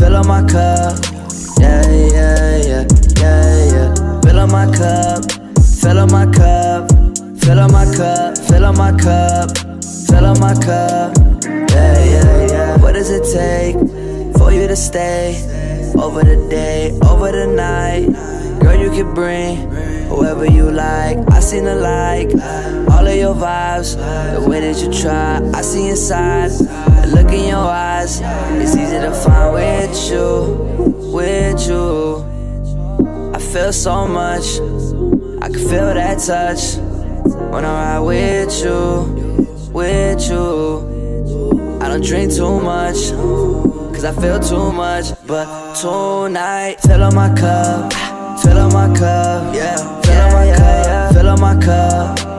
fill up my cup. Yeah, yeah, yeah, yeah, yeah. Fill up my cup, fill up my cup, fill up my cup, fill up my cup, fill up my cup. Yeah, yeah, yeah. What does it take for you to stay? Over the day, over the night. Girl, you can bring whoever you like. I seen the like, all of your vibes, the way that you try. I see inside, the look in your eyes. It's easy to find with you, with you. I feel so much, I can feel that touch when I ride with you, with you. I don't drink too much, cause I feel too much. But tonight, fill up my cup, fill up my cup, yeah. Fill up my cup, fill up my cup.